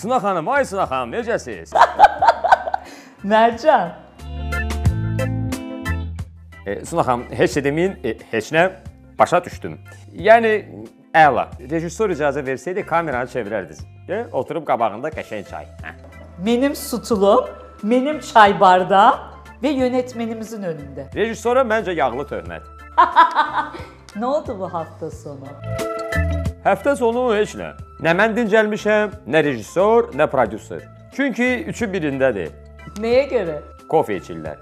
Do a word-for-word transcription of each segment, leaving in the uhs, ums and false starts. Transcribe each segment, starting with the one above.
Suna xanım, ay Suna xanım, necəsiz? Mərcan. E, Suna xanım, heç demin, e, heç nə başa düşdüm. Yəni, əla. Rejissor icazə versəydi kameranı çevirərdiniz. E, oturub qabağında qəşəng çay. Hə. Benim sutulum, benim çay bardağım ve yönetmenimizin önünde. Rejissora məncə yağlı töhmət. Ne oldu bu hafta sonu? Həftə sonu heç nə. Nə mən dincəlmişəm, nə rejissor, nə prodüser. Çünki üçü birindədir. Neye göre? Kofe içirlər.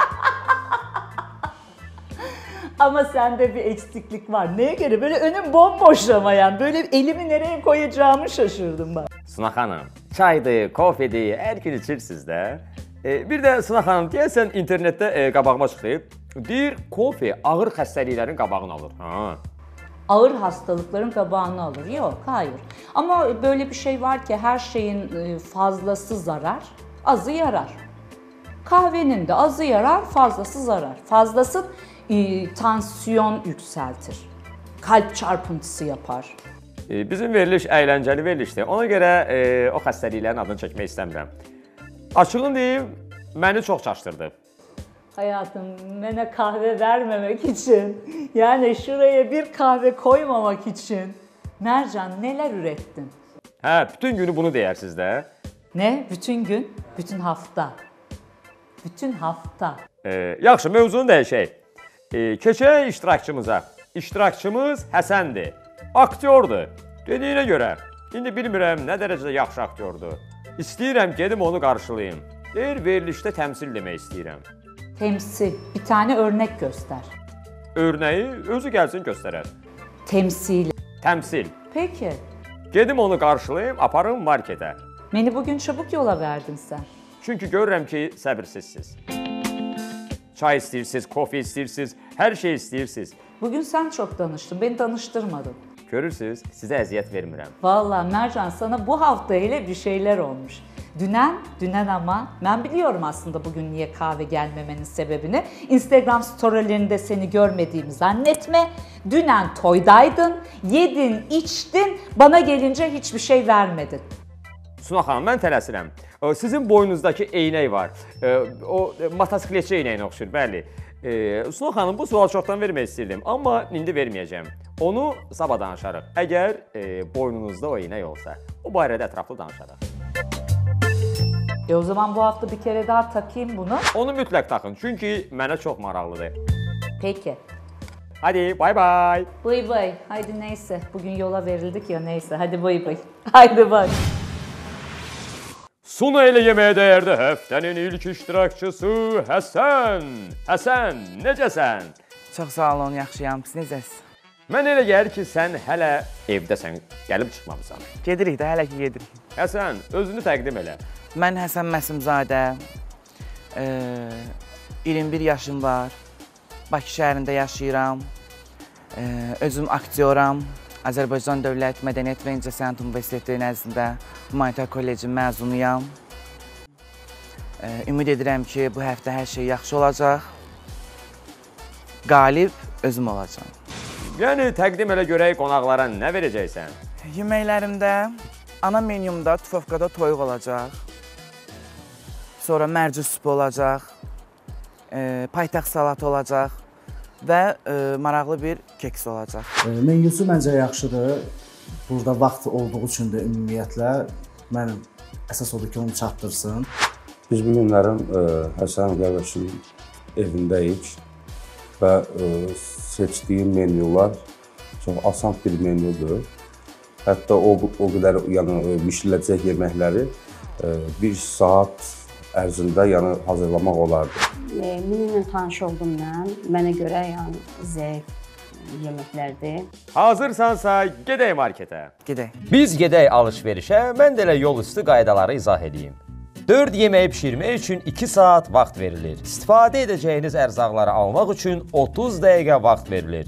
Ama sende bir eksiklik var. Neye göre? Böyle önüm bomboş ama yani. Böyle elimi nereye koyacağımı şaşırdım ben. Suna xanım, çaydır, kofedir, hər gün içirsiniz də. E, bir də Suna xanım, deyəsən internetdə e, qabağıma çıxıb, deyir, kofe ağır xəstəliklərin qabağını alır. Ha. Ağır hastalıkların kabağını alır. Yok, hayır. Ama böyle bir şey var ki her şeyin fazlası zarar, azı yarar. Kahvenin de azı yarar, fazlası zarar. Fazlası e, tansiyon yükseltir. Kalp çarpıntısı yapar. E, bizim veriliş əyləncəli verilişdir. Ona görə e, o xəstəliklərin adını çəkmək istəmirəm. Açığın deyim, məni çox çaşdırdı. Hayatım, bana kahve vermemek için, yani şuraya bir kahve koymamak için Mercan neler ürettin? Hə, bütün günü bunu deyirsiniz də. Ne? Bütün gün, bütün hafta. Bütün hafta. E, yaxşı, mövzunu dəyişək. E, keçək iştirakçımıza. İştirakçımız Həsəndir. Aktyordur. Dediyinə görə. İndi bilmirəm nə dərəcədə yaxşı aktyordur. İstəyirəm gedim onu qarşılayım. Deyir, verilişdə təmsil demək istəyirəm. Temsil. Bir tane örnek göster. Örneği özü gəlsin göstərər. Temsil. Təmsil. Peki. Gedim onu qarşılayım, aparım marketə. Beni bugün çabuk yola verdin sen. Çünki görürəm ki, səbirsizsiz. Çay istəyirsiniz, kofe istəyirsiniz, hər şey istəyirsiniz. Bugün sen çok danıştın, beni danıştırmadın. Görürsünüz, sizə əziyyət vermirəm. Vallahi Mercan, sana bu hafta hele bir şeyler olmuş. Dünen, dünen ama ben biliyorum aslında bugün niye kahve gelmemenin sebebini. Instagram storylerinde seni görmediğimi zannetme. Dünen toydaydın, yedin, içtin, bana gelince hiçbir şey vermedin. Suna xanım, mən tələsirəm. Sizin boynunuzdakı eynək var. O motosikletçi eynəyinə oxşur, bəli. Suna xanım, bu sual çoxdan vermək istirdim, amma indi verməyəcəm. Onu sabah danışarıq. Əgər boynunuzda o eynək olsa, o barədə ətraflı danışarıq. E o zaman bu hafta bir kere daha takayım bunu. Onu mütləq taxın, çünki mənə çox maraqlıdır. Peki. Hadi, bay bay. Bay bay. Haydi neyse. Bugün yola verildik ya, neyse. Hadi bay bay. Haydi bay. Suna ilə yeməyə dəyərdə həftənin ilk iştirakçısı Həsən. Həsən, necəsən? Çox sağ olun, yaxşıyam. Siz necəsiz? Mən elə gəlir ki, sən hələ evdəsən, gəlib çıxmamısan. Gedirik də, hələ ki gedirik. Həsən, özünü təqdim elə. Mən Həsən Məsimzadə, e, iyirmi bir yaşım var, Bakı şəhərində yaşayıram, e, özüm aktyoram, Azərbaycan Dövlət Mədəniyyət və İncəsənət Universiteti nəzdində Humanitar Kollecin məzunuyam. E, ümid edirəm ki, bu həftə hər şey yaxşı olacaq, qalib özüm olacağam. Yəni, təqdim elə görək qonaqlara nə verəcəksən? Yeməklərimdə, ana menyumda tufovkada toyuq olacaq. Sonra mərci supu olacaq, e, paytaxt salatı olacaq və e, maraqlı bir keks olacaq. E, menyusu məncə yaxşıdır. Burada vaxt olduğu üçün də ümumiyyətlə mənim əsas odur ki, onu çatdırsın. Biz bu günlərin e, Həsən qardaşın evindəyik və e, seçdiyim menyular çox asan bir menyudur. Hətta o, o qədər yəni, bişiriləcək yeməkləri e, bir saat ərzində yəni, hazırlamaq olardı. E, Menüylə tanış oldum mən. Mənə görə yəni, zəif yeməklərdir. Hazırsansa gedək marketə. Gedək. Biz gedək alış-verişə, mən də elə yol üstü qaydaları izah edeyim. dörd yeməyi pişirmək üçün iki saat vaxt verilir. İstifadə edəcəyiniz ərzaqları almaq üçün otuz dəqiqə vaxt verilir.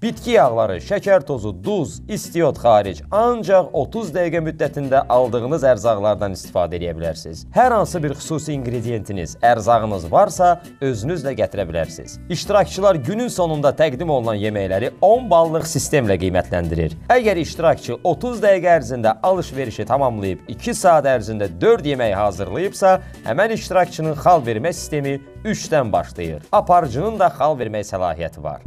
Bitki yağları, şəkər tozu, duz, istiot xaric ancaq otuz dəqiqə müddətində aldığınız ərzaqlardan istifadə edə bilərsiniz. Hər hansı bir xüsusi ingrediyentiniz, ərzağınız varsa özünüzlə gətirə bilərsiniz. İştirakçılar günün sonunda təqdim olunan yeməkləri on ballıq sistemlə qiymətləndirir. Əgər iştirakçı otuz dəqiqə ərzində alış-verişi tamamlayıb iki saat ərzində dörd yemək hazırlayıbsa, həmən iştirakçının xal vermə sistemi üçdən başlayır. Aparıcının da xal vermək səlahiyyəti var.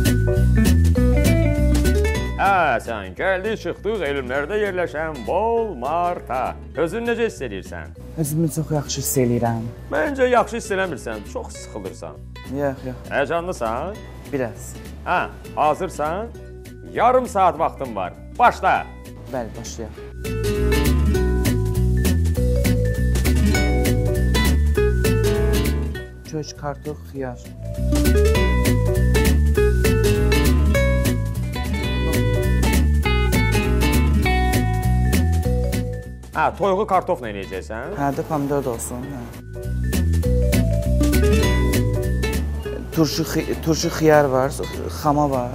Hə, sən gəldi çıxdıq elmlərdə yerləşən bol marta. Özün necə hiss edirsən? Özümü çox yaxşı hiss eləyirəm. Məncə yaxşı hiss eləmirsən, çox sıxılırsan. Yox, yox. Həyəcanlısan? Biraz. Hə, hazırsan? Yarım saat vaxtın var. Başla! Bəli, başlayaq. Kök, kartof, xiyar. Hə, toyuğu kartofla eləyəcəksən? Hə, də pomidor da olsun. Hə. Turşu, turşu xiyar var, xama var.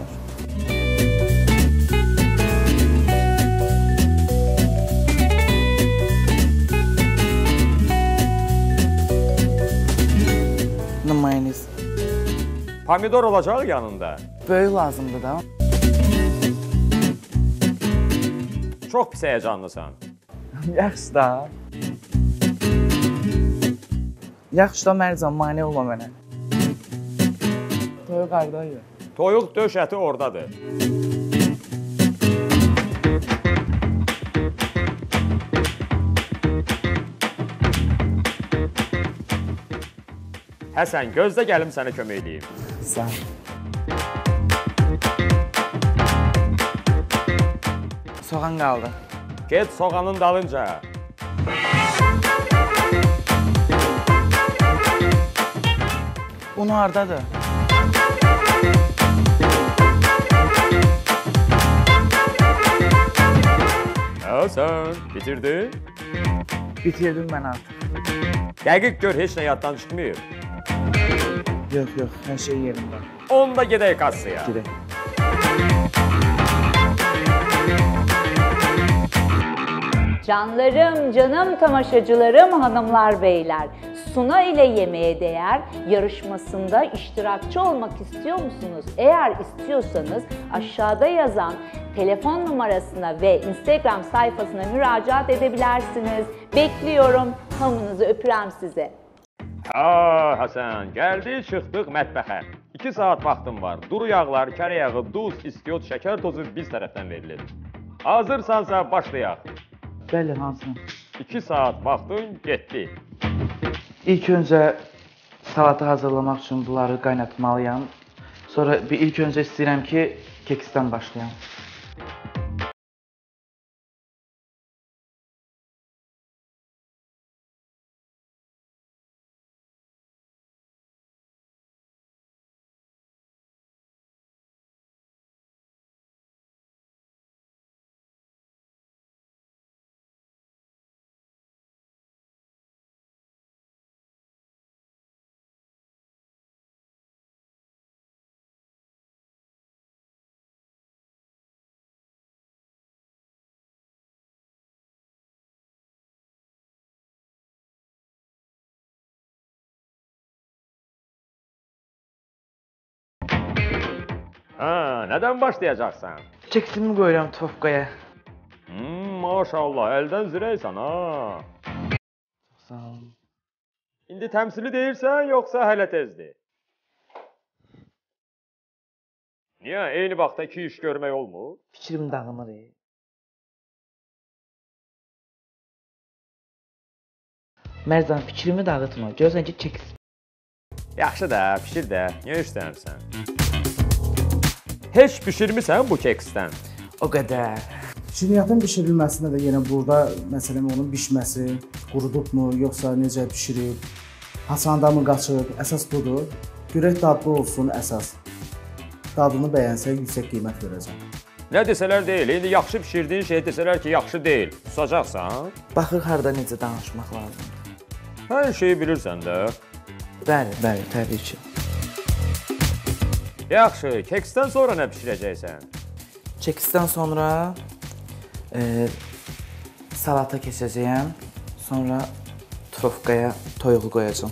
Mayonez. Pomidor olacaq yanında. Böyük lazımdır da. Çox pis həyəcanlısan. Yaxşı da. Yaxşı da Mərcan, mane olma mənə. Toyuq hardaydı? Toyuq döş əti oradadır. Həsən, gözlə gəlim sənə kömək edeyim. Sağ. Soğan qaldı. Get soğanın dalınca. Un hardadır? Həsən, bitirdin? Bitirdim mən artıq. Dəqiq gör, heç nə yaddan çıxmıyor. Yox, yox, hər şey yerində. Onda gedək kassaya. Gedək. Canlarım, canım tamaşacılarım, hanımlar, beyler. Suna ile Yemeğe Değer yarışmasında iştirakçı olmak istiyor musunuz? Eğer istiyorsanız aşağıda yazan telefon numarasına ve Instagram sayfasına müracaat edebilirsiniz. Bekliyorum. Hamınızı öpürəm size. Ha, Həsən, gəldi, çıxdıq mətbəxə. iki saat vaxtım var. Duru yağlar, kərə yağı, duz, istiot, şəkər tozu biz tərəfdən verilir. Hazırsansa başlayaq. Bəli, hansı? iki saat vaxtın getdi. İlk öncə salatı hazırlamaq üçün bunları qaynatmalıyam. Sonra bir ilk öncə istəyirəm ki, keksdən başlayam. Ha, nədən başlayacaqsan? Keksimi qoyuram tofqaya. Hmm, maşallah, əldən zirəysən ha. Sağ olun. İndi təmsili deyirsən, yoxsa hələ tezdir? Niyə? Eyni vaxtda iki iş görmək olmur? Fikrim dağılır. Mərzan, fikrimi dağıtma. Görsən ki, keks. Yaxşı da, pişir də. Niyə işlənirsən? Heç pişirmisən bu keksdən? O qədər. Şirniyyatın bişirilməsində də yenə burada məsələn onun bişməsi, qurudubmu, yoxsa necə bişirib, hasanda mı qaçıb, əsas budur. Görək dadlı olsun əsas. Dadını bəyənsək yüksək qiymət verəcəm. Nə desələr deyil, indi yaxşı pişirdiyin şey desələr ki, yaxşı deyil. Susacaqsan? Baxır harda necə danışmaq lazımdır. Hər şeyi bilirsən də. Bəli, bəli, təbii ki. Yaxşı, keksdən sonra nə bişirəcəksən? Keksdən sonra e, salata keçəcəyəm. Sonra trofkaya toyuğu qoyacağım.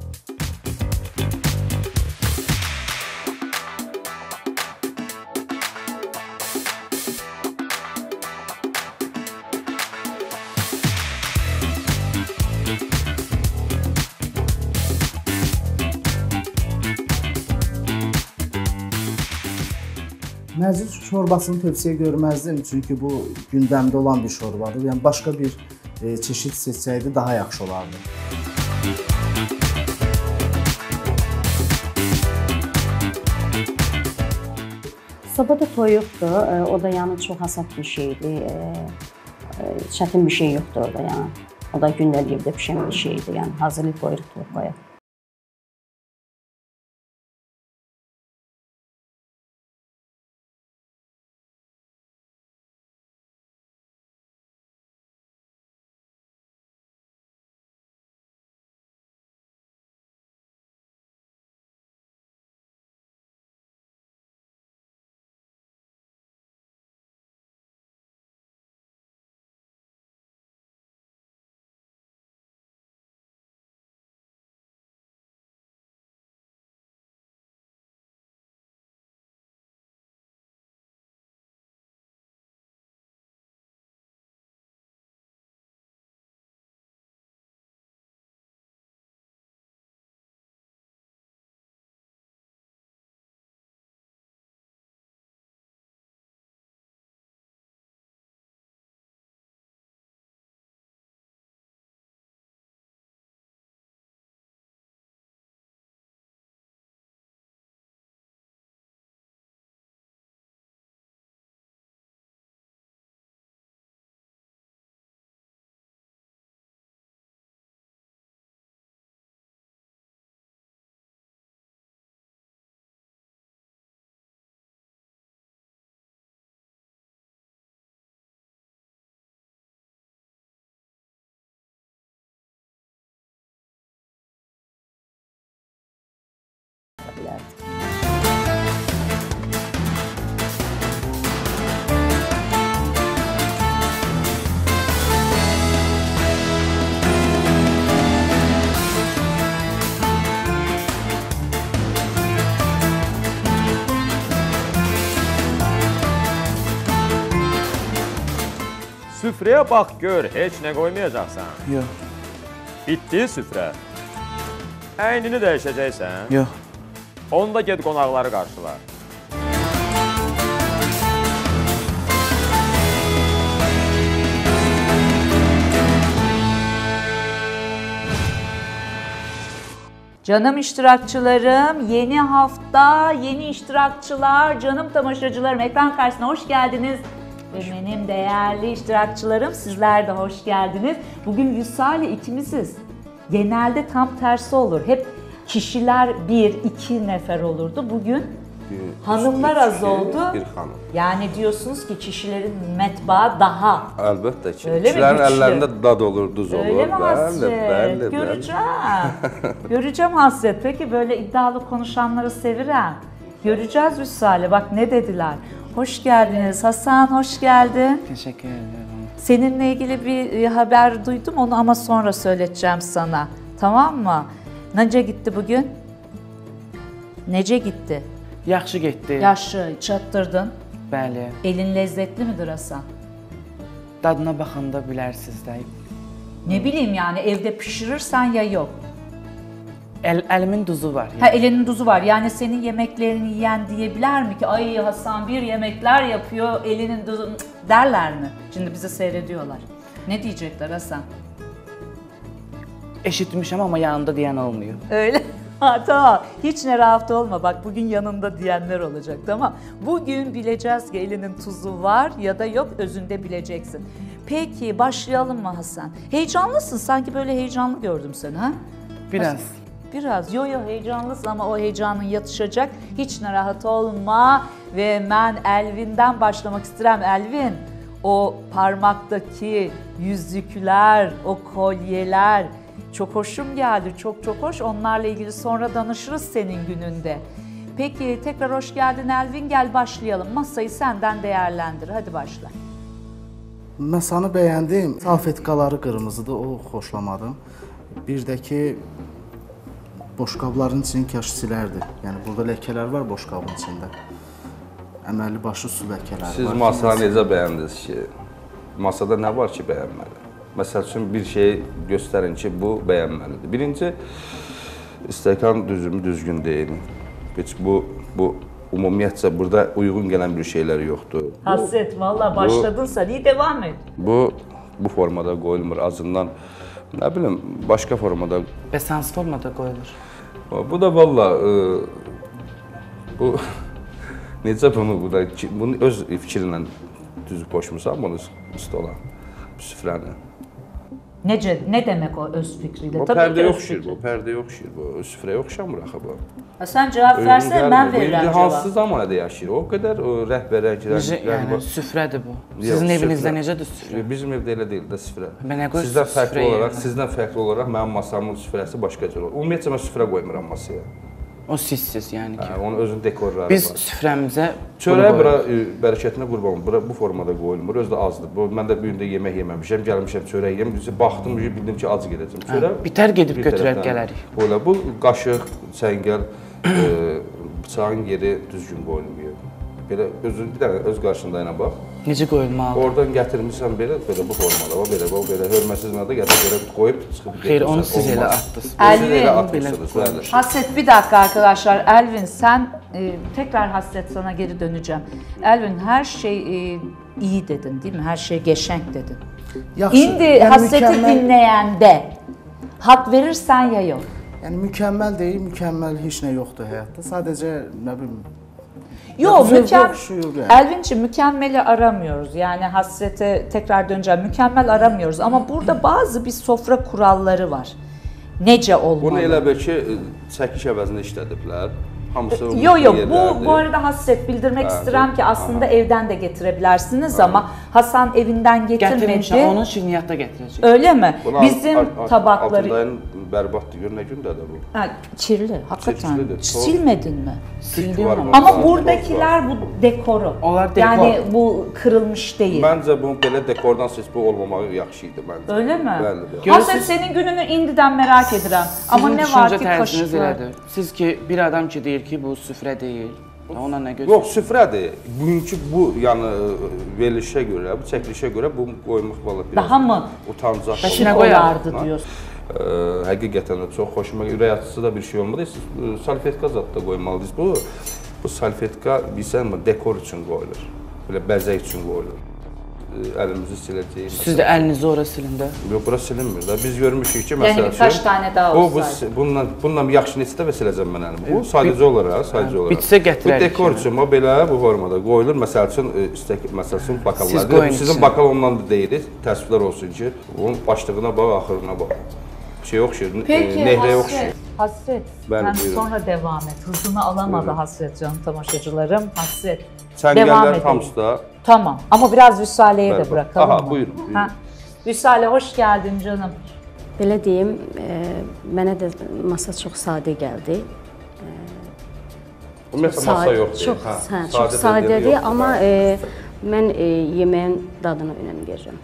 Mərciv şorbasını tövsiyə görməzdim, çünki bu gündəmdə olan bir şorbadır. Yəni başqa bir e, çeşid seçsəydi daha yaxşı olardı. Sabada toyuqdur, o da yəni çox hasat bir şeydir. Çətin bir şey yoxdur orada yəni. O da gündəlik evdə pişən bir şeydir, yəni hazırlayıb qoyuruq toyuğa. Süfrəyə bax gör, heç nə qoymayacaqsan. Yox, Bitdi süfrə. Əynini dəyişəcəksən. yox. Onda get qonaqları qarşıla. Canım iştirakçılarım, yeni hafta, yeni iştirakçılar, canım tamaşacılarım, ekran karşısına hoş geldiniz. Ve benim değerli iştirakçılarım, sizler de hoş geldiniz. Bugün Vüsal'le ikimiziz. Genelde tam tersi olur. Hep kişiler bir, iki nefer olurdu. Bugün Bir, hanımlar üç az kişi, oldu. Bir hanım. Yani diyorsunuz ki kişilerin metbaı daha. Əlbəttə ki, Öyle mi, kişilərin güçlü? əllərində dad olur, duz olur. Öyle mi Hasret? Bəli, bəli, bəli. Göreceğim. Göreceğim Hasret. Peki böyle iddialı konuşanları sevirem. Göreceğiz Vüsal'e. Bak ne dediler. Hoş geldiniz. Hasan hoş geldin. Teşekkür ederim. Seninle ilgili bir haber duydum onu ama sonra söyleteceğim sana. Tamam mı? Nece gitti bugün? Nece gitti? Yaxşı getdi. Yaşlı, çattırdın. Bəli. Elin lezzetli midir Hasan? Dadına baxanda bilərsiniz də. Ne bileyim yani evde pişirirsen ya yok. Əl, əlimin duzu var. Ha elinin tuzu var. Yani senin yemeklerini yiyen diyebilir mi ki ay Hasan bir yemekler yapıyor elinin tuzu derler mi? Şimdi bizi seyrediyorlar. Ne diyecekler Hasan? Eşitmişəm amma yanında deyən olmuyor. Öyle. Ha tamam. Hiç ne rahat olma. Bak bugün yanında diyenler olacak tamam. Bugün bileceğiz ki elinin tuzu var ya da yok özünde bileceksin. Peki başlayalım mı Hasan? Heyecanlısın. Sanki böyle heyecanlı gördüm seni ha? Biraz. Biraz. Yo yo heyecanlısın ama o heyecanın yatışacak. Hiç narahat olma. Ve ben Elvin'den başlamak isterim. Elvin, o parmaktaki yüzükler, o kolyeler çok hoşum geldi. Çok çok hoş. Onlarla ilgili sonra danışırız senin gününde. Peki tekrar hoş geldin Elvin. Gel başlayalım. Masayı senden değerlendir. Hadi başla. Masanı bəyəndim. Salfetkaları qırmızıdır, o xoşlamadım. Bir də ki, boşqabların içini kaş silərdi. Yəni burada ləkələr var boşqabın içində. Əməlli başlı su ləkələri var. Siz masanı necə bəyəndiniz ki? Masada nə var ki bəyənməli? Məsəl üçün bir şey göstərin ki, bu bəyənməlidir. Birinci, stəkan düzümü düzgün deyil. Heç bu, bu ümumiyyətcə burada uyğun gələn bir şeylər yoxdur. Hasret, valla başladınsa iyi devam et. Bu, bu formada qoyulmur. Azından, nə bilim, başqa formada. Bəs hansı formada qoyulur? Bu da valla, e, bu, necə bunu, bu da, bunu öz fikrinlə düzüb qoşmursan bunu stola, süfrəni. Nece, ne demek o öz fikriyle? Bu Tabii pərdəyə ki öz oxşayır, fikri. bu pərdəyə oxşayır, bu süfrəyə oxşamır axı bu. Ha, sen cevap versene, ben Bu indi verirəm hansı cevap. zamanədə yaşayır? O qədər o rəhbərə Necə, girən... yəni süfrədir bu. Sizin evinizdə necədir süfrə? Bizim evdə elə deyil də süfrə. Mən nə qoyursunuz Sizdən fərqli süfrəyə? olaraq, sizdən fərqli olaraq mənim masamın süfrəsi başqa cür olur. Ümumiyyətcə mən süfrə qoymuram masaya. O sizsiz yəni ki. Hə, onun özünün dekorları Biz var. süfrəmizə Çörəyə bura e, bərəkətinə qurban olum. Bura bu formada qoyulmur, özü də azdır. Bu mən də bu gün də yemək yeməmişəm, gəlmişəm çörək yeyəm. Baxdım, bildim ki, ac gedəcəm. Çörə bitər gedib bir götürər tərəfdən gələrik. Belə bu qaşıq, çəngəl, e, bıçağın yeri düzgün qoyulmuyor. Belə özün bir dənə öz qarşında ilə bax. Necə qoyulmalıdır? Oradan gətirmisən belə, belə bu formada, o belə, o belə hörmətsiz mənada gətirib belə qoyub çıxıb Xeyr, onu siz elə atdınız. Siz elə Elvin, atmışsınız, bəli. Hasret bir dakika arkadaşlar. Elvin sen e, tekrar Hasret sana geri döneceğim. Elvin her şey e, iyi dedin değil mi? Her şey geçenk dedin. Yaxşı. İndi yəni Hasret'i mükəmməl- dinləyəndə hak verirsen ya yok. Yəni mükəmməl deyil, mükəmməl heç nə yoxdur həyatda. Sadəcə nə bilim. Yok, Zövq mükemmel. oxşuyur yəni. Elvin'ciğim mükemmeli aramıyoruz. Yani Hasret'e tekrar döneceğim. Mükemmel aramıyoruz. Ama burada bazı bir sofra kuralları var. Nece olmalı? Bunu elə bil ki, çəkiş əvəzində işlədiblər. Hamısı Yo yo bu yerlərdir. bu arada hasret bildirmek Ha, istedim ki aslında aha. evden de getirebilirsiniz ama Hasan evinden getirmedi. Gətirmişəm, onu şirniyyatda gətirəcək. Öyle mi? Bunu Bizim alt- alt- tabakları Altındayın bərbaddır, gör nə gündədir bu. ha, kirli hakikaten. Kirlidir, çok. Silmedin mi? Sildim var ama. burada. Ama buradakiler bu dekoru. Onlar dekor. Yani bu kırılmış değil. Məncə bu belə dekordan siz bu olmamağı yaxşı idi məncə. Öyle mi? Bəli, bəli. Hasret senin gününü indiden merak edirəm. Ama Sizin ne var düşüncə ki tərziniz kaşıklar. elədir. Siz ki bir adam ki deyir ki bu süfrə deyil. Ona nə gözləyir? Yox, süfrədir. Bugünkü bu, yəni verilişə görə, bu çəkilişə görə bu qoymaq valla biraz Daha mı? utancaq. Bəs Ne nə qoyardı koyardı diyorsun. Ə, həqiqətən də çox xoşuma, ürək açıcı da bir şey olmadı. Siz ə, salfetka zad da qoymalısınız. Bu bu salfetka bilirsən dekor üçün qoyulur. Belə bəzək üçün qoyulur. Ə, Əlimizi siləcəyik. Siz də əlinizi ora silin də. Yox, bura silinmir də. Biz görmüşük ki, Yani məsəl birkaç tane daha o, bu, olsaydı. bununla, bununla yaxşı neçə dəfə siləcəm mən əlimi. Bu sadəcə olaraq, sadəcə olaraq. bitsə gətirərik Bu dekor yəni. üçün o belə bu formada qoyulur. Məsəl üçün, ə, üstə, məsəl üçün bakallar. Siz qoyun Sizin içinə. bakal ondan da deyirik. Təəssüflər olsun ki, bunun başlığına bax, axırına bax. Bir şey oxşayır, Peki e, nehrəyə Hasret, oxşayır. Hasret Ben sen buyurun. sonra devam et. Hızını alamadı Buyurun. Hasret canım tamaşacılarım. Hasret. Sən devam gəllər edelim. hamısı da. Tamam ama biraz Vüsale'ye Ver de bak. bırakalım Aha, mı? buyurun, buyurun. Ha. Vüsale hoş geldin canım. Belə deyim, e, mənə də masa çox sadə gəldi. Ümumiyyətlə masa yoxdur. Çox, Hə, hə, çox sadə sadədir, dediyi yoxdur, amma hə. e, mən e, yeməyin dadına önəm verirəm.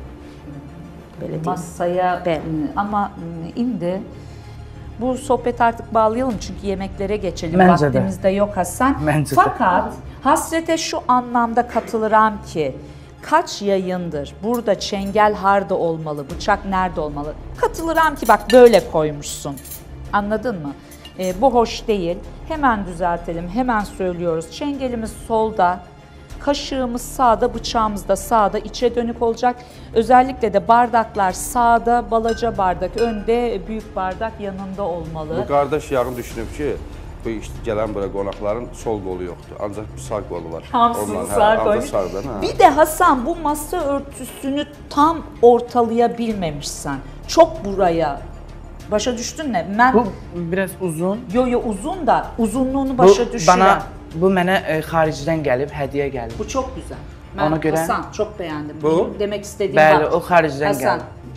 Belə deyim. Masaya Ben. ama ım, indi bu sohbeti artık bağlayalım çünkü yemeklere geçelim. Bence de. Vaktimiz de yok Hasan. Bence de. Fakat Hasret'e şu anlamda katılırım ki kaç yayındır burada çengel harda olmalı, bıçak nerede olmalı? Katılırım ki bak böyle koymuşsun. Anladın mı? E, bu hoş değil. Hemen düzeltelim, hemen söylüyoruz. Çengelimiz solda, kaşığımız sağda, bıçağımız da sağda, içe dönük olacak. Özellikle de bardaklar sağda, balaca bardak önde, büyük bardak yanında olmalı. Bu qardaş yağın düşünüb ki, bu işte gələn bura qonaqların sol qolu yoxdur. Ancaq bir sağ qolu var. Hamsını Ondan, hə, sağ ancaq koymuş. sağdan, hə. Bir de Hasan bu masa örtüsünü tam ortalayabilmemişsen. Çok buraya. Başa düştün ne? Ben Bu biraz uzun. yo yo uzun da uzunluğunu Bu başa düşürəm. bana bu mənə e, xaricdən gəlib, hədiyyə gəlib. Bu çok güzel. Ben Ona göre- Hasan çok beğendim. Bu? Benim demek istediğim Bəli, bak. o xaricdən Hasan, gəlib.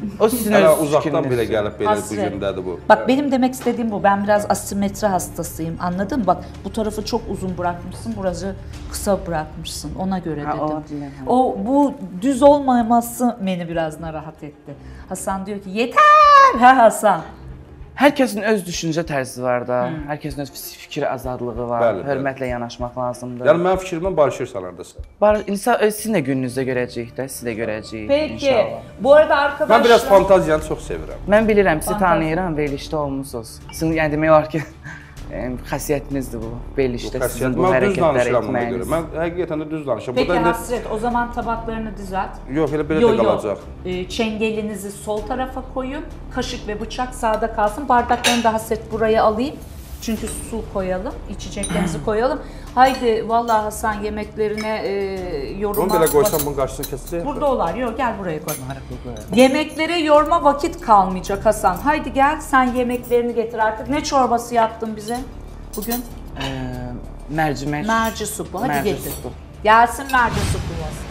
O sizin Hələ öz uzaqdan belə fikriniz. gəlib belə bu Hasret. gündədir bu. Bak benim demek istediğim bu. Ben biraz asimetri hastasıyım. Anladın mı? Bak bu tarafı çok uzun bırakmışsın, burası kısa bırakmışsın. Ona göre Ha, o dedim. diyor, ha. O bu düz olmaması beni biraz narahat etti. Hasan diyor ki yeter ha Hasan. Hər kəsin öz düşüncə tərzi var da, hər kəsin öz fikir azadlığı var, Bəli, bəli. hörmətlə yanaşmaq lazımdır. Yəni mənim fikrimlə barışırsan aradasa. Var, insan öz sizin də gününüzdə görəcəyik də, siz də görəcəyik Peki. inşallah. Bu arada arkadaşlar. Mən biraz fantaziyanı çox sevirəm. Mən bilirəm, sizi Fantazi. tanıyıram, verilişdə olmusunuz. Sizin yəni demək olar ki, em, xasiyyətinizdir bu, verilişdə sizin bu Mən düz hərəkətləri danışıram ona görə. etməyiniz. Mən həqiqətən də düz danışıram. Peki Burada indi Hasret o zaman tabaklarını düzelt. yox elə belə Yo, də yo. qalacaq. Ee, çengelinizi sol tarafa koyun. Kaşık ve bıçak sağda kalsın. Bardaklarını da Hasret buraya alayım. Çünkü su koyalım. İçeceklerinizi koyalım. Haydi vallahi Hasan yemeklerine e, yoruma... Bunu belə qoysam bunun qarşısını kəsəcək. Burada olar. Yok gel buraya koy. Yemeklere yorma vakit kalmayacak Hasan. Haydi gel sen yemeklerini getir artık. Ne çorbası yaptın bize bugün? Eee, Mərcimək. Merci supu. Hadi Merci getir. supu. Gelsin merci supu yazsın.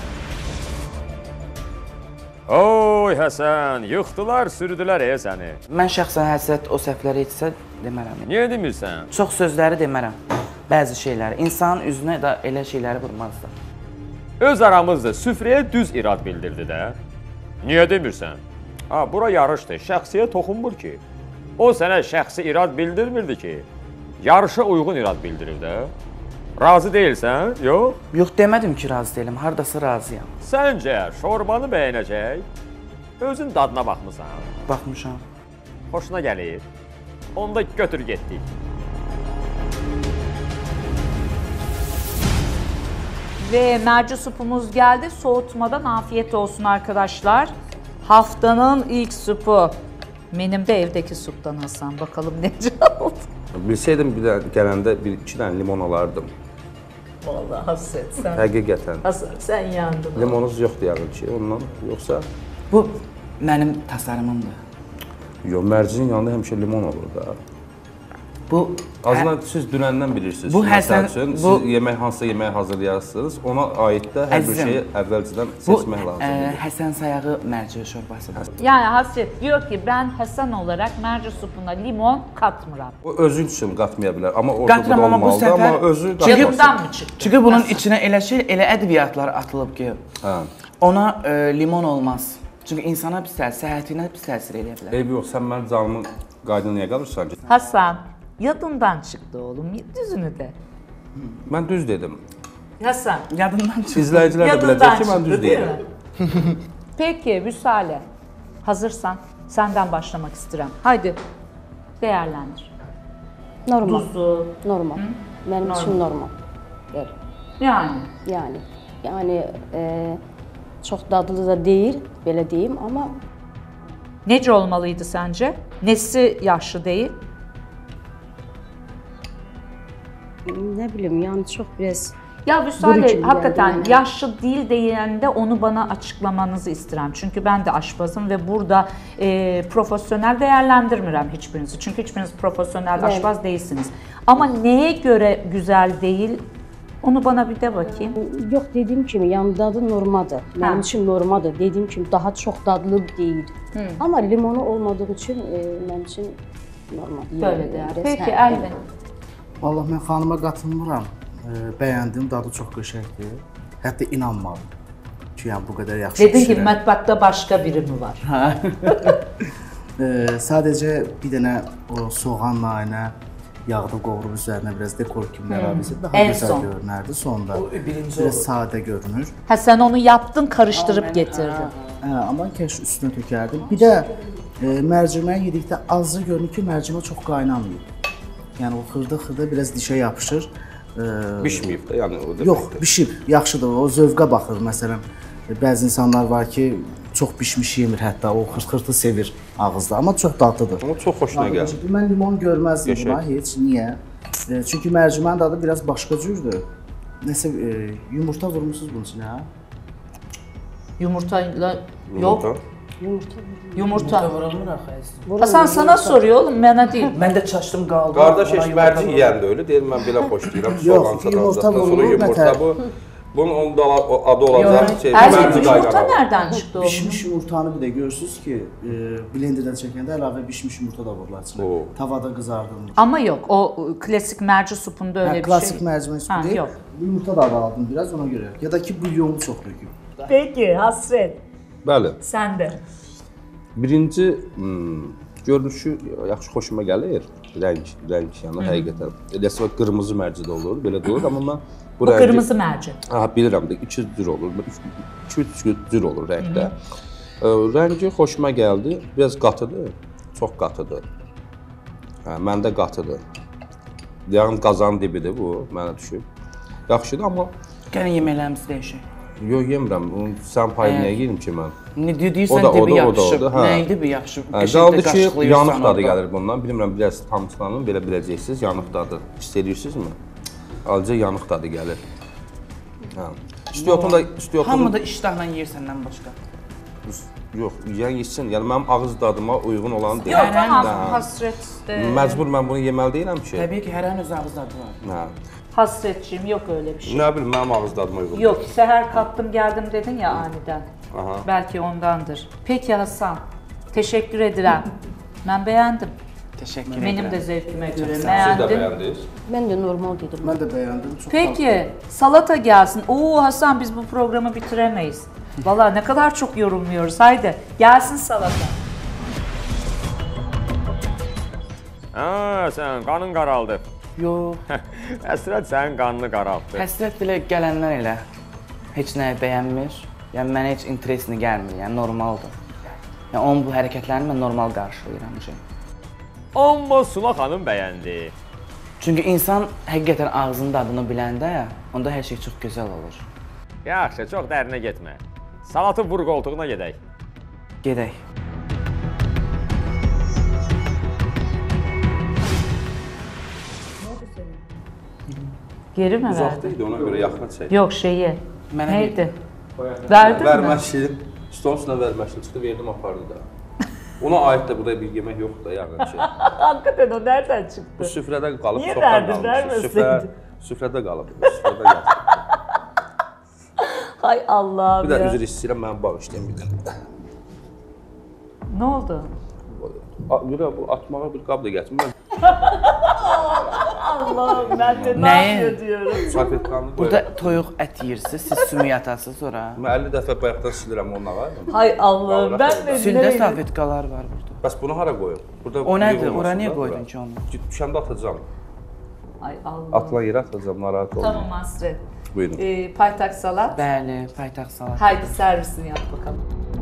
Oy Həsən, yıxdılar, sürdülər e səni. Mən şəxsən həsrət o səhvləri etsə demərəm. Niyə demirsən? Çox sözləri demərəm. Bəzi şeyləri. İnsanın üzünə də elə şeyləri vurmazlar. Öz aramızda süfrəyə düz irad bildirdi də. Niyə demirsən? Ha, bura yarışdır, şəxsiyə toxunmur ki. O sənə şəxsi irad bildirmirdi ki. Yarışa uyğun irad bildirir də. Razı deyilsən? Yox. Yox demədim ki, razı deyiləm. Hardasa razıyam. Səncə şorbanı bəyənəcək? Özün dadına baxmısan. Baxmışam. Xoşuna gəlir. Onda götür getdik. Ve merci supumuz geldi. Soğutmadan afiyet olsun arkadaşlar. Haftanın ilk supu. Benim de evdeki suptan Hasan. Bakalım ne oldu. Bilsəydim bir də gələndə bir iki dənə limon alardım. Vallahi Hasret sen. Həqiqətən. Hasan sen yandın. Limonunuz yoxdur yəqin ki, ondan yoxsa Bu mənim tasarımımdır. yox, mərcinin yanında həmişə limon olur da. Bu Azından siz dünəndən bilirsiniz. Bu Məsəl Həsən- üçün, bu- siz yemək hansısa yeməyi hazırlayırsınız, ona aid də hər bir Əzizim, şeyi əvvəlcədən bu seçmək ə, lazımdır. Həsən sayağı mərci şorbasıdır. Yani Hasret diyor ki ben Hasan olarak merci supuna limon katmıram. O özün üçün qatmaya bilər, amma ortada Qatmıram, da amma bu olmalıdır, səfər- amma özü Çünki- qatmasın. Yadımdan mı çıktı? Çünki bunun içinə elə şey, elə ədviyyatlar atılıb ki, Hə. ona ə, limon olmaz. Çünki insana pis təsir, səhhətinə pis təsir edə bilər. Eybi yox, sən mənim canımın qaydına niyə qalırsan ki? Hasan yadından çıktı oğlum. Düzünü de. Mən düz dedim. Hasan. Yadından çıxdı. İzləyicilər də Yadından biləcək ki, mən çıktı düz değil deyirəm. mi? Peki Müsaale. Hazırsan senden başlamak isterim. Haydi değerlendir. Normal. Tuzu. Normal. Mənim üçün normal. Ver. Yani. Yəni, yəni e, çox dadlı da deyil, belə deyim, amma Nece olmalıydı sence? Nesi yaşlı değil? nə bilim, yəni çox biraz Ya Duru Müsaale kimi hakikaten geldi. yaşlı değil diyende onu bana açıklamanızı isterim. Çünkü ben de aşpazım ve burada e, profesyonel değerlendirmirəm hiçbirinizi. Çünkü hiçbiriniz profesyonel Evet. aşpaz değilsiniz. Ama neye göre güzel değil onu bana bir de bakayım. yox dediyim kimi, yəni dadı normaldır. Hə. Mənim üçün normaldır. Dediyim kimi daha çox dadlı deyil. Amma limonu olmadığı üçün e, mənim üçün normal. Böyle Yəni, değer. biraz, Peki hə, Elvin. Vallahi mən xanıma qatılmıram. E, bəyəndim, dadı çox qəşəngdir. Hətta inanmadım ki, yəni bu qədər yaxşı Dedin ki bişirəm. mətbəxdə başka biri mi var? E, sadəcə bir dənə o soğan nayinə yağda qovurub üzərinə biraz dekor kimi əlavəsi daha En gözəl son. görünərdi. Sonda birinci biraz olur. sadə görünür. Ha sen onu yaptın karıştırıp getirdin. Hə, amma keş üstünə tökərdim. Bir də e, mərcimək yedikdə azı görünür ki, mərcimə çox qaynamayıb. Yəni o xırda-xırda biraz dişə yapışır. E, Bişməyib də, yəni o deməkdir. Yox, bişib, yaxşıdır. O zövqə baxır. Məsələn, bəzi insanlar var ki, çox bişmiş yemir, hətta o xırt-xırtı sevir ağızda, amma çox dadlıdır. Amma çox xoşuna gəlir. Mən limon görməzdim Qəşəng. buna heç. Niyə? E, çünki mərciməyin dadı biraz başqa cürdür. Nəsə e, yumurta vurmusunuz bunun içinə? Yumurtayla Yumurta. yok. yumurta Yumurta. Vurulmur axı. vurur. Hasan sana soruyor oğlum bana değil. Mən də çaşdım qaldım. Qardaş Ona heç yumurta mərci vurulur. yeyən də öyle deyir, mən belə xoşlayıram. Yox, Soğan yumurta çatandan sonra vurulur, yumurta nətər? bu Bunun onun da adı olacaq şey. Her mərci şey qayğanağı. yumurta nereden çıktı o? Bişmiş yumurtanı bir de görürsünüz ki, e, blenderdən çəkəndə əlavə bişmiş yumurta da vururlar içinə. Oo. Tavada qızardılmış. Ama yok, o klasik merci supunda öyle Hə, bir klasik şey. mərcimək Ha, supu deyil. yok. Yumurta da aldım biraz ona görə. Ya da ki, bulyonu çox döküb. Peki, Hasret, Bəli. sen de. Birinci hmm, görünüşü yaxşı xoşuma gəlir. Rəng, rəng yəni həqiqətən. Eləsə qırmızı mərci də olur, belə də olur, amma mən bu, Bu rəngi kırmızı merci. ha bilirəm də iki cür olur. iki üç cür olur rəngdə. Ə, Rəngi xoşuma gəldi. Biraz qatıdır. Çox qatıdır. Hə, məndə qatıdır. Yəni qazan dibidir bu, mənə düşüb. Yaxşıdır, amma Gəlin yeməklərimizi dəyişək. yox yemirəm. Onun sən payı niyə yeyim ki mən? Ne O deyirsən da, o dibi da, o da, yapışıb. o da, hə. Nə idi bu yapışıb? Hə, Qəşəng qaldı də ki, qaşıqlayırsan yanıq dadı orada. gəlir bundan. Bilmirəm, biraz tamamlanın, belə biləcəksiniz, yanıq dadı. Hiss edirsinizmi? Alıcı yanıq dadı gəlir. Hə. İstiotun da, istiotun... Hamı da iştahla yer səndən başqa. Yox, yeyən yesin. Yəni mənim ağız dadıma uyğun olan deyil. Yok, tamam, Hə. Hasret. e, Məcbur mən bunu yeməli deyiləm ki. Təbii ki, hər an öz ağız dadı var. Hə. Hasretciğim yok öyle bir şey. Nə bilim, mənim ağız dadıma uyğun. Yok, seher kalktım geldim dedin ya aniden. Aha. Belki ondandır. Peki Hasan, teşekkür ederim. Ben beğendim. Təşəkkür edirəm. Benim de zevkime göre Siz də beğendim. bəyəndiniz. Mən də normal dedim. Mən də bəyəndim. Çox Peki, salata gelsin. Oo Hasan, biz bu programı bitiremeyiz. Vallahi ne kadar çok yorumluyoruz. Haydi gelsin salata. Ha, sən qanın qaraldı. Yox, Həsrət sənin qanını qaraltdı. həsrət belə gələnlər elə heç nəyi bəyənmir. Yəni mənə heç interesini gəlmir, yəni normaldır. Yəni onun bu hərəkətlərini mən normal qarşılayıram şey. Amma Suna xanım bəyəndi. Çünki insan həqiqətən ağzının dadını biləndə, onda hər şey çox gözəl olur. Yaxşı, çox dərinə getmə. Salatın vur qoltuğuna gedək. Gedək. Geri mi Uzaqda verdin? idi, ona görə yaxına çək. Yok şeyi. Mənə Neydi? Verdin mi? Verməşdim. Stol üstünə verməşdim. Çıxdı, verdim, apardı da. Ona aid də burada bir yemək yoxdur da, yəni şey. Hakikaten o nereden çıktı? Bu süfrədə qalıb, Niye çoxdan verdin, qalmış. verməseydin? Süfrə, süfrədə qalıb. Süfrədə qalıb. Hay Allah'ım Bir də ya. üzr istəyirəm, mənim bağışlayın bir də. Ne oldu? Bir də bu atmağa bir qab da gətirin. Mən Allah'ım ben de ne Neyi? yapıyor diyorum. salfetkanı Burada qoyuram. toyuq ət yeyirsiniz, siz sümük atasınız sonra. Mən əlli dəfə bayaqdan silirəm onunla. Hay Allah'ım ben de Süldə nereye- salfetkalar var burada. Bəs bunu hara qoyum? Burada O nədir? yığılmasın Ora niyə da qoydun bura. ki onu? Düşəndə atacağam. Ay Allah'ım. Atılan yerə atacağım, narahat olma. Tamam Hasret. Buyurun. Ee, paytak salat. Bəli, paytaxt salat. Haydi servisini yap bakalım.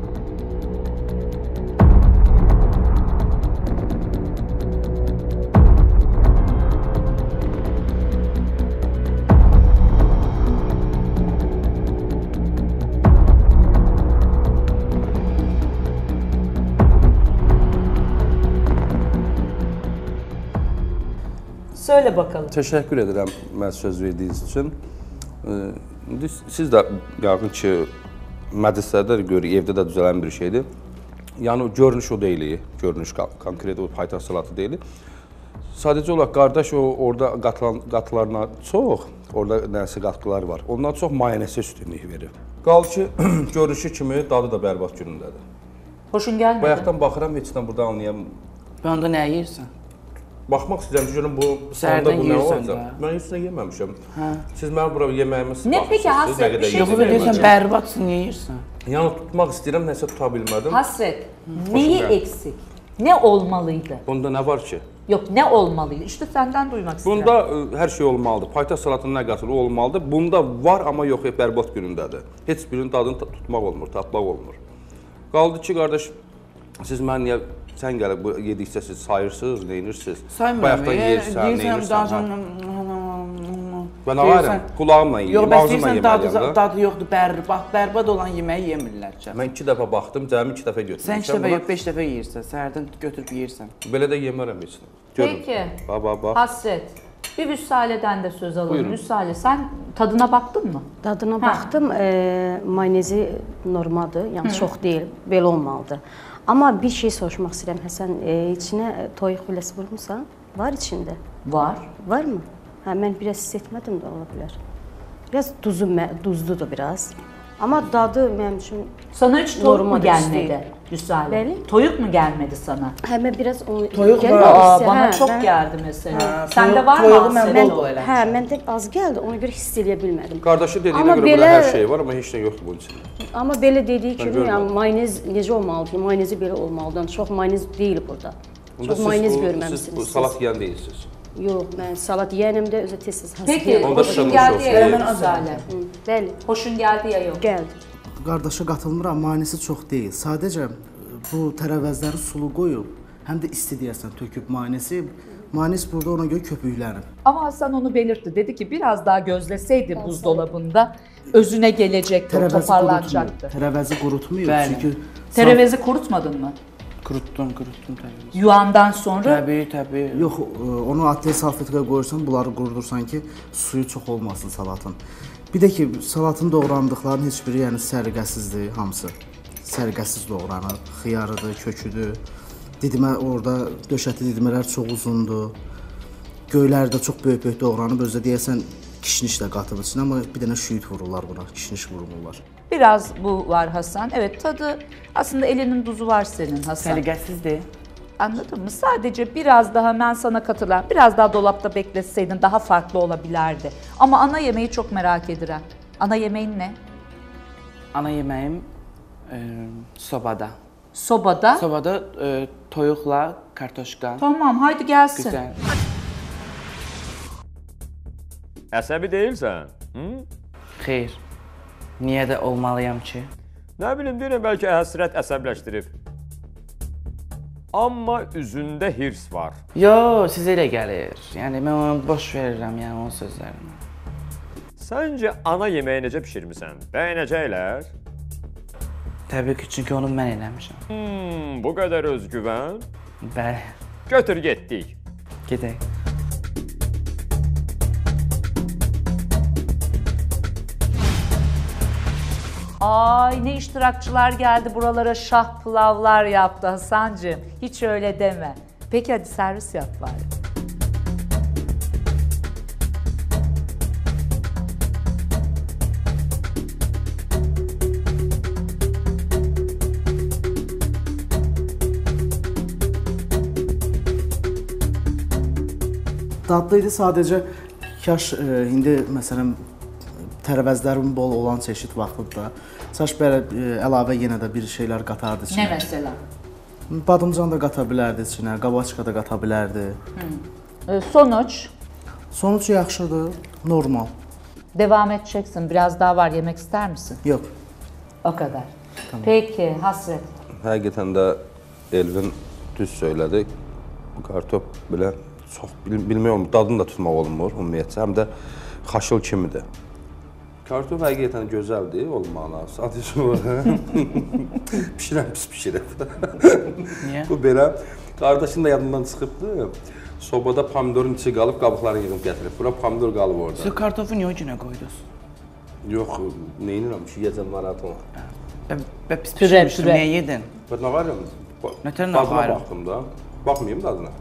Söyle bakalım. Təşəkkür edirəm mənə söz verdiyiniz üçün. Ee, İndi siz də yəqin ki, mədrسədə görürük, evdə də düzələn bir şeydir. Yəni görünüş o deyil, görünüş konkret o paytaxt salatı deyil. Sadəcə olaraq qardaş o orada qatılan qatılarına çox, orada nəsə qatqılar var. Ondan çox mayonezə üstünlük verir. Qal ki, görünüşü kimi dadı da bərbad günündədir. Hoşun gelmedi. Bayaqdan baxıram, heç nə burada anlayam. Və onda nə yeyirsən? Baxmaq istəyirəm ki, görüm bu Səhərdən sonda bu nə yeyirsən olacaq. də. Mən heç nə yeməmişəm. Siz mənim bura yeməyimi siz Ne peki, baxırsınız, Hasret, nə qədər bir şey Yox, yeyəcəyimi. deyirsən bərbadsın, niyə yeyirsən? Yəni tutmaq istəyirəm, nəsə tuta bilmədim. Hasret, neyi geldi. eksik? Ne olmalıydı? Bunda nə var ki? Yok, ne olmalıydı? İşte senden duymak istiyorum. Bunda ə, hər şey olmalıdır. Paytaxt salatının nə qatılığı olmalıdır. Bunda var, amma yox, bərbad günündədir. Heç birinin dadını ta- tutmaq olmur, tapmaq olmur. Qaldı ki, qardaş, siz mən niyə sən gəlib bu yedikcə siz sayırsınız, neyinirsiniz? Saymıram. Bayaqdan yeyirsən, neyinirsən? hə? Mən ağayım, kulağımla Yox, yeyirəm, bəs ağzımla deyirsən dadı, yeməliyəm. dadı yoxdur, bərbad, bərbad olan yeməyi yemirlər ki. Mən iki dəfə baxdım, cəmi iki dəfə götürmüşəm. Sən iki dəfə Buna- yox, beş dəfə yeyirsən, səhərdən götürüb yeyirsən. Belə də yemərəm heç nə. Görün. Peki. Bax, bax, bax. Hasret, bir Vüsale'den de söz alalım. Buyurun. Vüsale, sen tadına baktın mı? Dadına baxdım, e, mayonezi normaldır, yəni çox deyil, belə olmalıdır. Amma bir şey soruşmaq istəyirəm, Həsən, e, içinə toyuq filəsi vurmusan? Var içində? Var. Varmı? Hə, mən biraz hiss etmədim də ola bilər. Biraz duzu, duzludur biraz. Amma dadı mənim üçün Sana hiç toyuk normal mu gelmedi istəyir. Güsale? Bəli. Toyuk mu gelmedi sana? Həmə biraz onu Toyuq gəlir, var. Aa, hissi- bana hə, çok mən- geldi mesela. Ha, Sende toyuq- var mı toyuğu Asel? mən bol bol eləmişəm. Hə, məndə az gəldi, ona görə hiss edə bilmədim. Qardaşı dediyinə Amma görə belə- belə hər şey var, amma heç nə yoxdur bunun içində. Amma belə dediyi kimi, görmədim. yəni mayonez necə olmalıdır? Mayonezi belə olmalıdır. Çox mayonez deyil burada. Onda Çox siz mayonez bu- görməmisiniz. Siz bu siz. salat yeyən deyilsiniz. Yox, mən salat yeyənəm də özü tez-tez Peki hazırlayıram. Onda hoşun şırmış geldi olsun. ya yok Hemen Güsale. Hı, Bəli, Hoşun geldi ya yok. gəldi. Qardaşa qatılmıram, manisi çox deyil. Sadəcə bu tərəvəzləri sulu qoyub, həm də isti deyəsən töküb manisi, manis burada ona görə köpüklənib. Ama Hasan onu belirtti. Dedi ki biraz daha gözleseydi buzdolabında özüne gelecekti, Tərəvəzi toparlanacaktı. qurutmuyor. Tərəvəzi qurutmuyor Bəli. çünki Terevezi kurutmadın mı? Qurutdum, qurutdum təbii. Yuandan sonra Təbii, təbii. yox, e, onu adli salfetkaya qoyursan, bunları qurudursan ki, suyu çox olmasın salatın. Bir də ki, salatın doğrandıqlarının heç biri yəni səliqəsizdir hamısı. Səliqəsiz doğranır. Xiyarıdır, köküdür. Didimə orada döşəti didmələr çox uzundur. Göylər də çox böyük-böyük doğranıb, özdə deyəsən kişniş də qatıb içinə, amma bir dənə şüyüt vururlar buna, kişniş vururlar. biraz bu var Hasan. Evet tadı aslında elinin tuzu var senin Hasan. Səliqəsizdir. Anladın mı? Sadece biraz daha ben sana katılan, biraz daha dolapta bekletseydin daha farklı olabilirdi. Ama ana yemeği çok merak ediyorum. Ana yemeğin ne? Ana yeməyim e, sobada. Sobada. Sobada e, toyuqla kartoşka. Tamam haydi gelsin. Güzel. Əsəbi deyilsən? Hı? Xeyr. Niyə də olmalıyam ki? Nə bilim, deyirəm, bəlkə həsrət əsəbləşdirib. Amma üzündə hirs var. Yo, sizə elə gəlir. Yəni mən onu boş verirəm, yəni onun sözlərini. Səncə ana yeməyi necə bişirmisən? Bəyənəcəklər? Təbii ki, çünki onu mən eləmişəm. Hmm, bu qədər özgüvən. Bəli. Götür getdik. Gedək. Ay ne iştirakçılar geldi buralara şah pilavlar yaptı Hasancığım. Hiç öyle deme. Peki hadi servis yap bari. Dadlı idi, sadəcə kaş e, indi məsələn tərəvəzlərin bol olan çeşid vaxtında saç belə e, əlavə yenə də bir şeylər qatardı içinə. Ne mesela? Badımcan da qata bilərdi içinə, qavaçka da qata bilərdi. Ee, sonuç Sonuç yaxşıdır, normal. devam edeceksin. Biraz daha var yemek ister misin? Yox. O kadar. Peki Hasret. Həqiqətən də Elvin düz söylədi. Bu kartof belə çox bil bilmək olmur, dadını da tutmaq olmur ümumiyyətcə, həm də xaşıl kimidir. Kartof həqiqətən gözəldir, olmalı. Sadəcə bişirən pis bişirib. Niyə? Bu belə qardaşın da yadından çıxıbdı. Sobada pomidorun içi qalıb, qabıqlarını yığıb gətirib. Bura pomidor qalıb orada. Siz kartofu niyə o günə qoydunuz? Yox, neynirəm, bir şey yeyəcəm, narahat olma. Və, və pis Püre, pişirmişdim, püre. niyə yedin? Bəs nə var ya? Nətər nə Dadına var? baxdım da. Baxmayım dadına.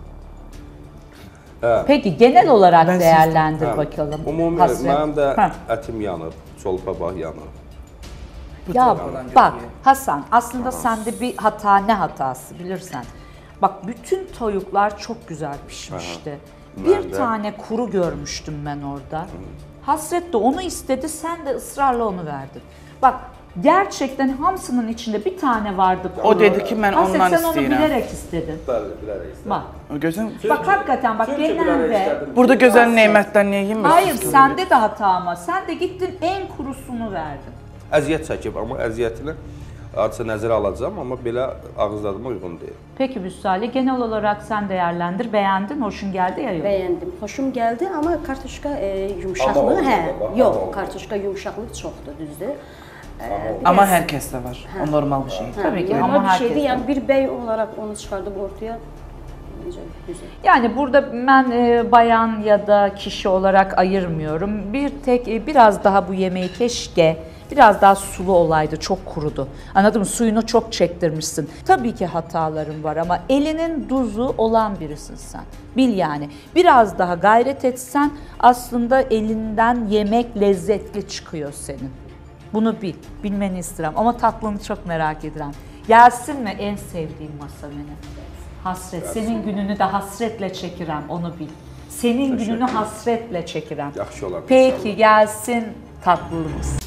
Peki genel olarak Ben siz- değerlendir Hə, bakalım. Ümumi Hasret. mənim də Hə. ətim yanıb, çolpa bax yanıb. Ya bak Hasan aslında sende bir hata ne hatası bilirsen. Bak bütün toyuklar çok güzel pişmişti. Bir Ben de. tane kuru görmüştüm ben orada. Hasret de onu istedi, sen de ısrarla onu verdin. Bak gerçekten hamsının içinde bir tane vardı kuru. O dedi ki, ben Hasret, ondan sen onu istəyirəm. bilerek istedin. Bəli, bilərək istəyirəm. Bak, Gözüm, bak hakikaten bak genelde. burada gözəl nemətdən niyə yemirsiniz? Hayır sende de hata ama sen de gittin en kurusunu verdin. Əziyyət çəkib, amma əziyyətini hadisə nəzərə alacağam, amma belə ağız dadıma uyğun deyil. Peki Büssali genel olarak sen değerlendir. Beğendin, hoşun geldi ya yok. Bəyəndim. Xoşum gəldi, amma kartoşka e, Amma yumşaqlığı, olmadı, hə, bax, yox, amma kartoşka yumşaqlığı çoxdur, düzdür. Amma hər kəsdə var. O normal bir şey. Hə, Tabii ki, normal amma bir şeydir. herkes- Yəni bir bəy olaraq onu çıxardıb ortaya necə güzel. Yani burada ben e, bayan ya da kişi olarak ayırmıyorum. Bir tek e, biraz daha bu yemeği keşke Biraz daha sulu olaydı, çok kurudu. Anladın mı? Suyunu çok çektirmişsin. Tabii ki hataların var ama elinin duzu olan birisin sen. Bil yani. Biraz daha gayret etsen aslında elinden yemek lezzetli çıkıyor senin. Bunu bil. Bilmeni isterim ama tatlını çok merak ediyorum. Gelsin mi en sevdiğim masa benim? Hasret. Senin gününü de hasretle çekirəm, onu bil. Senin gününü hasretle çekirəm. Yaxşı olar. Peki gelsin tatlılığımız.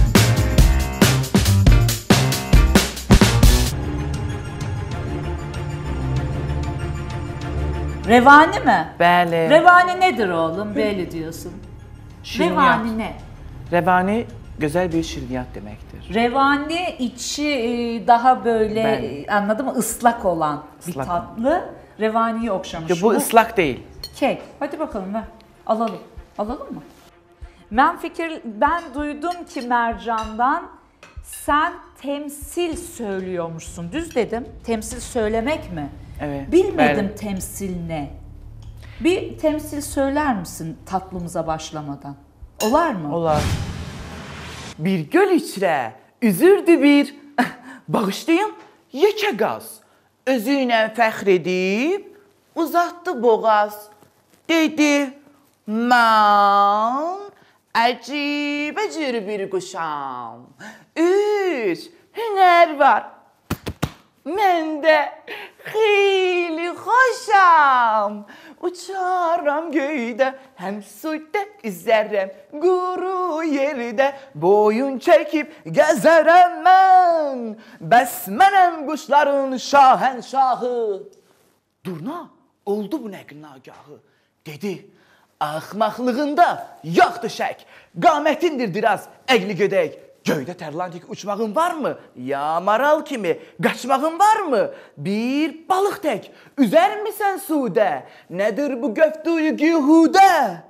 Revani mi? Bəli. Revani nedir oğlum? Belli diyorsun. Şirniyyat. Revani ne? Revani güzel bir şirniyyat demektir. Revani içi e, daha böyle Ben- e, anladın mı? Islak olan bir Islak. tatlı. Revaniyi okşamış. Bu ıslak değil. Kek. Hadi bakalım ver. Alalım. Alalım mı? Ben fikir ben duydum ki Mercan'dan sen temsil söylüyormuşsun. Düz dedim. Temsil söylemek mi? Evet. Bilmedim Ben- temsil ne. Bir temsil söyler misin tatlımıza başlamadan? Olar mı? Olar. Bir göl içrə, üzürdü bir, bağışlayın, yekə qaz. Özüylə fəxr edib, uzatdı boğaz. Dedi, mən əcibə cür bir quşam. Üç, hünər var. Məndə xeyli xoşam. Uçaram göydə, həm suda üzərəm, quru yerdə boyun çəkib gəzərəm mən. Bəs mənəm quşların şahənşahı. Durna, oldu bu nəql nagahı. Dedi, axmaqlığında yoxdur şək, qamətindir biraz əqli gödək. Göydə tərlantik uçmağın varmı? Ya maral kimi qaçmağın varmı? Bir balıq tək, üzər misən sudə? Nədir bu göftüyü gühudə?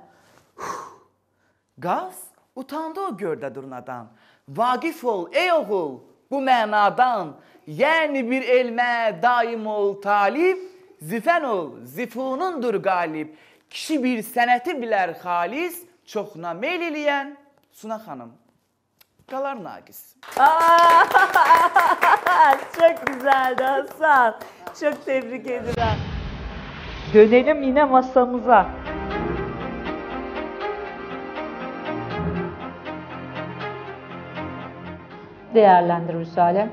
Qaz utandı o göldə durnadan. Vaqif ol ey oğul bu mənadan. Yəni bir elmə daim ol talib, zifən ol zifunundur qalib. Kişi bir sənəti bilər xalis, çoxuna meyl eləyən Suna xanım. Qalar Nagiz. Çok güzeldi Hasan. Çok tebrik ederim. Dönelim yine masamıza. Değerlendir Rüsale.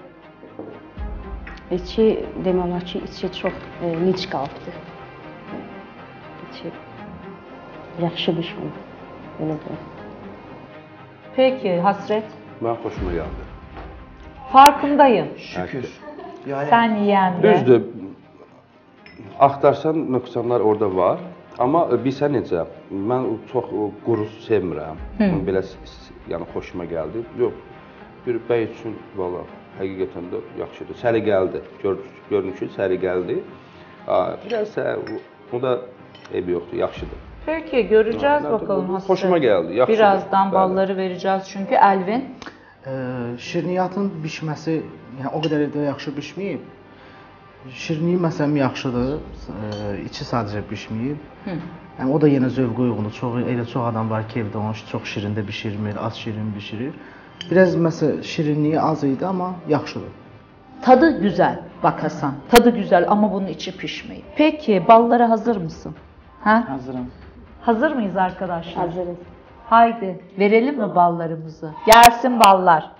İçi demək olar ki, içi çox e, nic qalıbdır. İçi yaxşı bişmir. Belə deyim. Peki Hasret. Mən xoşuma gəldi. Farkındayım. Şükür. Sen yiyende. Düzdür. Axtarsan nöqsanlar orada var. Amma bilsən necə? Mən çox quru sevmirəm. Belə yəni xoşuma gəldi. Yox. Bir bəy üçün valla həqiqətən də yaxşıdır. Səri gəldi. Görünüşü səri gəldi. Biraz o da eybi yoxdur, yaxşıdır. Peki göreceğiz Ha, bakalım bu Hasret. hoşuma geldi, yaxşı Birazdan oldu. balları vereceğiz çünkü Elvin. Ə, şirniyyatın bişməsi yəni o qədər də yaxşı bişməyib. Şirniyi məsələn yaxşıdır, ə, içi sadəcə bişməyib. Yəni o da yenə zövqə uyğundur. Çox elə çox adam var ki, evdə onu çox şirin də bişirmir, az şirin bişirir. Biraz məsəl şirinliyi az idi amma yaxşıdır. Tadı güzel bak Hasan. Tadı güzel ama bunun içi pişmeyip. Peki ballara hazır mısın? Ha? Hazırım. Hazır mıyız arkadaşlar? Hazırız. Haydi verelim mi ballarımızı? Gelsin ballar.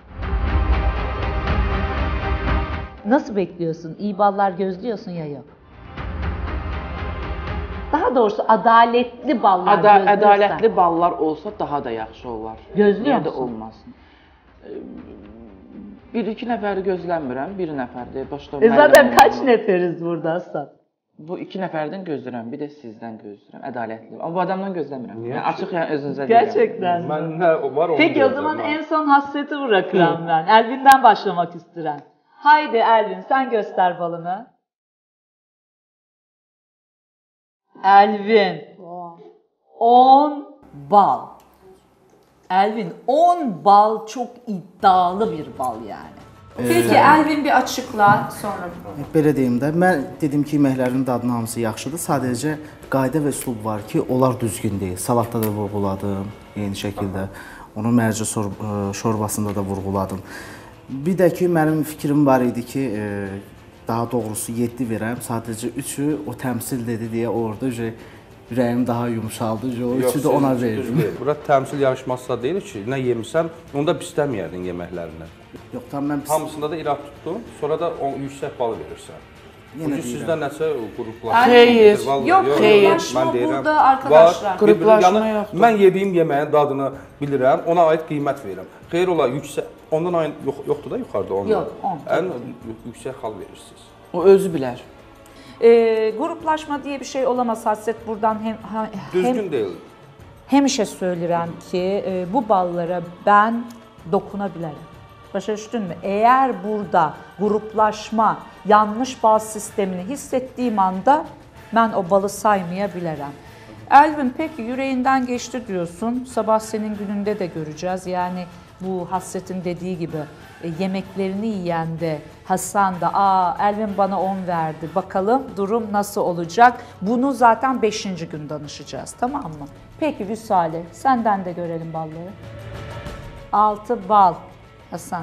Nasıl bekliyorsun? İyi ballar gözlüyorsun ya yok? Daha doğrusu adaletli ballar Ada gözlüyorsan. ədalətli ballar olsa daha da yaxşı olar. Gözlüyor Niyə də musun? olmasın? Bir iki nəfəri gözləmirəm, bir nəfərdir. Başda E zaten müəllim kaç olmalı. neferiz burada Hasan? Bu iki nəfərdən gözləyirəm, bir də sizdən gözləyirəm. Ədalətli. Amma bu adamdan gözləmirəm. Niyə Yəni ki? açıq yəni özünüzə deyirəm. Gerçekten. Mən nə var onu Peki o deyəcəm, zaman ha. en son Hasret'i bırakıram ben. Elvin'den başlamak isterim. Haydi Elvin sen göster balını. Elvin. on bal. Elvin on bal çok iddialı bir bal yani. Peki Elvin bir açıkla sonra. Belə deyim də, mən dedim ki, yeməklərin dadının hamısı yaxşıdır. Sadəcə qayda və üslub var ki, onlar düzgün deyil. Salatda da vurğuladım eyni şəkildə. Onu mərcə şorbasında da vurğuladım. Bir də ki, mənim fikrim var idi ki, daha doğrusu yeddi verəm, sadəcə üçü o təmsil dedi deyə orada ürəyim daha yumşaldı, o üçü də ona verdim. Bura təmsil yarışması da deyil ki, nə yemirsən, onu da pisləməyərdin yeməklərindən. Yox, tam mən pis... Hamısında da irad tutdun, sonra da yüksək bal verirsən. Yenə Çünki sizdə nəsə qruplaşma... Xeyr, yox, qruplaşma burada arkadaşlar. Qruplaşma yoxdur. Mən yediyim yeməyin dadını bilirəm, ona aid qiymət verirəm. Xeyr ola, yüksək, ondan ayın yoxdur da yuxarıda ondan. Yox, on. Ən yüksək xal verirsiniz. O özü bilər. E, gruplaşma diye bir şey olamaz Hasret buradan hem, hem Düzgün deyil. Həmişə söylürəm ki, e, bu ballara ben dokuna bilərəm. Başa düşdünmü? Eğer burada gruplaşma, yanlış bal sistemini hissettiğim anda ben o balı saymaya bilərəm. Elvin peki yüreğinden geçti diyorsun. Sabah senin gününde de göreceğiz. Yani bu Hasret'in dediği gibi e, yemeklerini yiyen de Hasan da aa Elvin bana on verdi. Bakalım durum nasıl olacak? Bunu zaten beşinci gün danışacağız, tamam mı? Peki Vüsale, senden de görelim balları. altı bal. Hasan.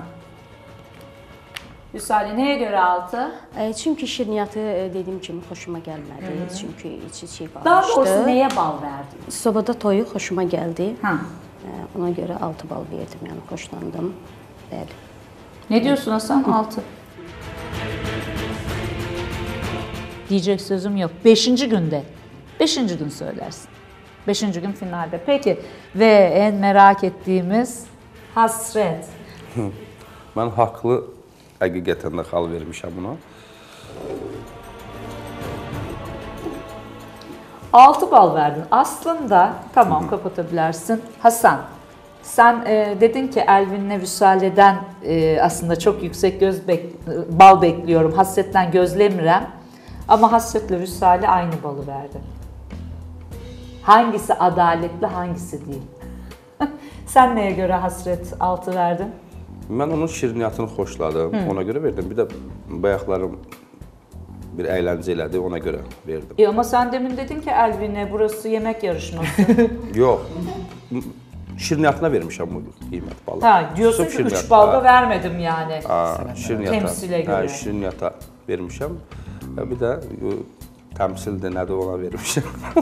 Vüsale neye göre altı? E, çünkü şirniyyatı e, dediğim kimi xoşuma gəlmədi. Hı -hı. Çünkü içi çiğ qalmışdı. Daha doğrusu neye bal verdin? Sobada toyu xoşuma gəldi. Ha. E, ona göre altı bal verdim, yani xoşlandım. Bəli. Ne diyorsun Hasan? altı. Diyecek sözüm yok. Beşinci günde. Beşinci gün söylersin. Beşinci gün finalde. Peki ve en merak ettiğimiz Hasret. Mən haqlı həqiqətən də xal vermişəm buna. altı bal verdin. Aslında tamam kapatabilirsin. Hasan, sen e, dedin ki Elvin'le Vüsale'den e, aslında çok yüksek göz bek bal bekliyorum. Hasret'ten gözlemirem. Ama Hasret'le Vüsale aynı balı verdi. Hangisi adaletli, hangisi değil? Sen neye göre Hasret altı verdin? Mən onun şirniyyatını xoşladım, Hı. ona görə verdim. Bir də bayaqlarım bir əyləncə elədi, ona görə verdim. E ama sen demin dedin ki Elvin'e burası yemek yarışması. Yox, şirniyyatına vermişəm bu qiymət balı. Ha, diyorsun ki üç balda vermedim yani. Ha, şirniyyata. Temsile göre. Ha, şirniyyata vermişəm. Bir də təmsildir, nədir ona vermişəm.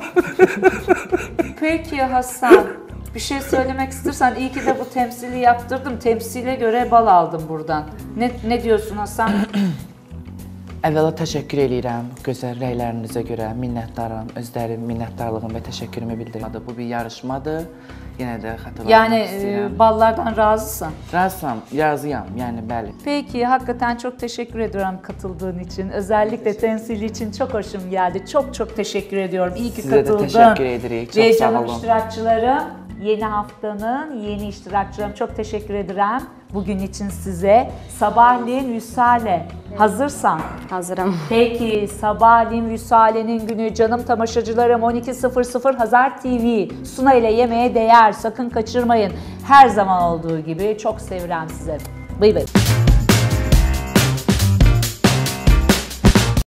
Peki Hasan, bir şey söylemek istersen iyi ki de bu temsili yaptırdım. Temsile göre bal aldım buradan. Ne, ne diyorsun Hasan? Əvvəla təşəkkür edirəm gözəl rəylərinizə görə, minnətdaram, özlərim minnətdarlığım və təşəkkürümü bildirirəm. Bu bir yarışmadır, yenə də xatırlamaq yani istəyirəm. e, ballardan razısın. Razıyam, razıyam, yəni bəli. Peki, hakikaten çok teşekkür ediyorum katıldığın için. Özellikle temsili için çok hoşum geldi. Çok çok teşekkür ediyorum. İyi ki Size de katıldın. teşekkür ederim. Çok Ve sağ canım olun. iştirakçılarım, yeni haftanın yeni iştirakçılarım çok teşekkür ederim. Bugün için size sabahleyin Vüsale hazırsan. Hazırım. Peki sabahleyin Vüsale'nin günü canım tamaşacılarım on iki sıfır sıfır Hazar T V. Suna ile yemeğe değer, sakın kaçırmayın. Her zaman olduğu gibi çok seviyorum size. Bıy bıy.